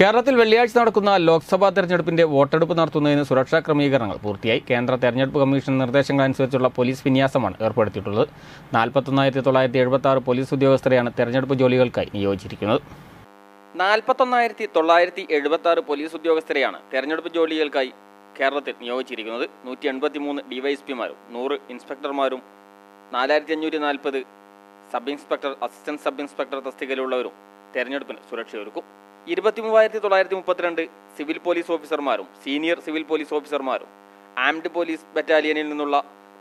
കേരളത്തിൽ വെള്ളിയാഴ്ച നടക്കുന്ന ലോക്സഭാ തെരഞ്ഞെടുപ്പിന്റെ വോട്ടെടുപ്പ് നടത്തുന്നതിന് സുരക്ഷാ ക്രമീകരണങ്ങൾ പൂർത്തിയായി. കേന്ദ്ര തെരഞ്ഞെടുപ്പ് കമ്മീഷൻ നിർദ്ദേശങ്ങളനുസരിച്ചുള്ള പോലീസ് വിന്യാസമാണ് ഏർപ്പെടുത്തിയിട്ടുള്ളത്. 41,976 പോലീസ് ഉദ്യോഗസ്ഥരെയാണ് തെരഞ്ഞെടുപ്പ് ജോലികൾക്കായി നിയോഗിച്ചിരിക്കുന്നത്. 41,976 പോലീസ് ഉദ്യോഗസ്ഥരെയാണ് തെരഞ്ഞെടുപ്പ് ജോലികൾക്കായി കേരളത്തിൽ നിയോഗിച്ചിരിക്കുന്നത്. 183 ഡിവൈഎസ്പിമാരും 100 ഇൻസ്പെക്ടർമാരും 4,540 sub inspector, assistant sub inspector തസ്തികയിലുള്ളവരും തെരഞ്ഞെടുപ്പിന് സുരക്ഷയൊരുക്കും. 23,932 സിവിൽ പോലീസ് ഓഫീസർമാരും സീനിയർ സിവിൽ പോലീസ് ഓഫീസർമാരും ആംഡ് പോലീസ് ബറ്റാലിയനിൽ നിന്നുള്ള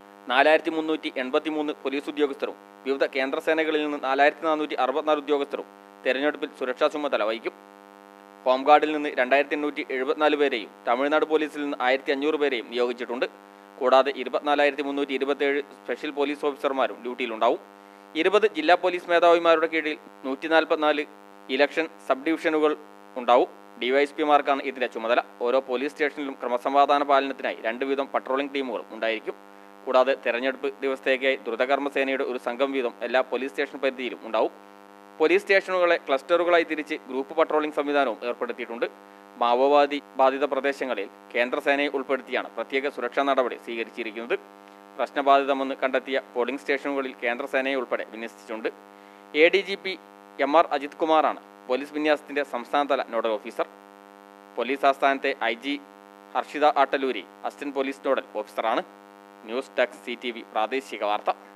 4,383 പോലീസ് ഉദ്യോഗസ്ഥരും വിവിധ കേന്ദ്ര സേനകളിൽ നിന്ന് 4,464 ഉദ്യോഗസ്ഥരും തെരഞ്ഞെടുപ്പിൽ സുരക്ഷാ ചുമതല വഹിക്കും. ഹോംഗാർഡിൽ നിന്ന് 2,874 പേരെയും തമിഴ്നാട് പോലീസിൽ നിന്ന് 1,500 പേരെയും നിയോഗിച്ചിട്ടുണ്ട്. കൂടാതെ 24,327 സ്പെഷ്യൽ പോലീസ് ഓഫീസർമാരും ഡ്യൂട്ടിയിലുണ്ടാവും. 20 ജില്ലാ പോലീസ് മേധാവിമാരുടെ കീഴിൽ 144 ഇലക്ഷൻ സബ് ഡിവിഷനുകൾ ഉണ്ടാവും. ഡിവൈഎസ്പിമാർക്കാണ് ഇതിന്റെ ചുമതല. ഓരോ പോലീസ് സ്റ്റേഷനിലും ക്രമസമാധാന പാലനത്തിനായി 2 വീതം പട്രോളിംഗ് ടീമുകളും ഉണ്ടായിരിക്കും. കൂടാതെ തെരഞ്ഞെടുപ്പ് ദിവസത്തേക്കായി ദ്രുതകർമ്മ സേനയുടെ ഒരു സംഘം വീതം എല്ലാ പോലീസ് സ്റ്റേഷൻ പരിധിയിലും ഉണ്ടാവും. പോലീസ് സ്റ്റേഷനുകളെ ക്ലസ്റ്ററുകളായി തിരിച്ച് ഗ്രൂപ്പ് പട്രോളിംഗ് സംവിധാനവും ഏർപ്പെടുത്തിയിട്ടുണ്ട്. മാവോവാദി ബാധിത പ്രദേശങ്ങളിൽ കേന്ദ്രസേനയെ ഉൾപ്പെടുത്തിയാണ് പ്രത്യേക സുരക്ഷാ നടപടി സ്വീകരിച്ചിരിക്കുന്നത്. പ്രശ്നബാധിതമെന്ന് കണ്ടെത്തിയ പോളിംഗ് സ്റ്റേഷനുകളിൽ കേന്ദ്രസേനയെ ഉൾപ്പെടെ വിന്യസിച്ചിട്ടുണ്ട്. ADGP MR അജിത് കുമാറാണ് പോലീസ് വിന്യാസത്തിന്റെ സംസ്ഥാനതല നോഡൽ ഓഫീസർ. പോലീസ് ആസ്ഥാനത്തെ IG Harshitha Attaluri assistant police nodal ഓഫീസറാണ്. ന്യൂസ് ഡെസ്ക് CTV പ്രാദേശിക വാർത്ത.